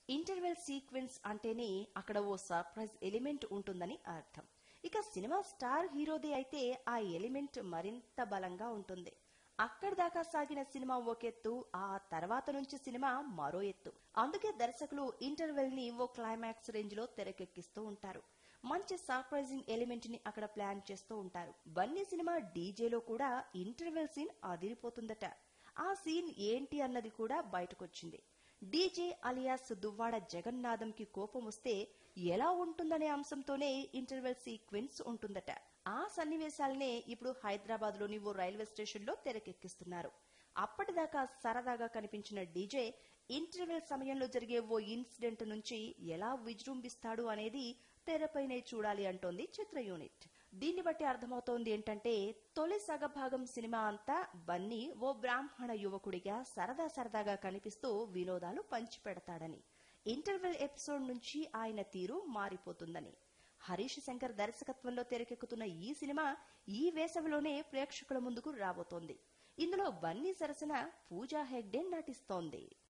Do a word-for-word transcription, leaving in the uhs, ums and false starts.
Interval sequence అంటేనే అక్కడ ఓ surprise element ఉంటుందని అర్థం. ఇక సినిమా స్టార్ హీరోది అయితే ఆ ఎలిమెంట్ మరింత బలంగా ఉంటుంది. అక్కడి దాకా సాగిన సినిమా ఒకెత్తు, ఆ తర్వాత నుంచి సినిమా మరో ఎత్తు. అందుకే దర్శకులు ఇంటర్వెల్ ని ఓ క్లైమాక్స్ రేంజ్ లో తెరకెక్కిస్తూ ఉంటారు. మంచి సర్ప్రైజింగ్ ఎలిమెంట్ ని అక్కడ ప్లాన్ చేస్తూ ఉంటారు. బన్నీ సినిమా డీజేలో కూడా ఇంటర్వెల్ సీన్ అదిరిపోతుందట. ఆ సీన్ ఏంటి అన్నది కూడా బయటకొచ్చింది. డీజే అలియాస్ దువ్వాడ జగన్నాథం కి కోపం వస్తే ఎలా ఉంటుందనే అంశంతోనే ఇంటర్వెల్ సీక్వెన్స్ ఉంటుందట. ఆ సన్నివేశాలనే ఇప్పుడు హైదరాబాద్ లోని ఓ రైల్వే స్టేషన్ లో తెరకెక్కిస్తున్నారు. అప్పటిదాకా సరదాగా కనిపించిన డీజే ఇంటర్వెల్ సమయంలో జరిగే ఓ ఇన్సిడెంట్ నుంచి ఎలా విజృంభిస్తాడు అనేది తెరపైనే చూడాలి అంటోంది చిత్ర యూనిట్. దీన్ని బట్టి అర్థమవుతోంది ఏంటంటే, తొలి సగభాగం సినిమా అంతా బన్నీ ఓ బ్రాహ్మణ యువకుడిగా సరదా సరదాగా కనిపిస్తూ వినోదాలు పంచిపెడతాడని, ఇంటర్వెల్ ఎపిసోడ్ నుంచి ఆయన తీరు మారిపోతుందని. హరీష్ శంకర్ దర్శకత్వంలో తెరకెక్కుతున్న ఈ సినిమా ఈ వేసవిలోనే ప్రేక్షకుల ముందుకు రాబోతోంది. ఇందులో బన్నీ సరసన పూజా హెగ్డే నటిస్తోంది.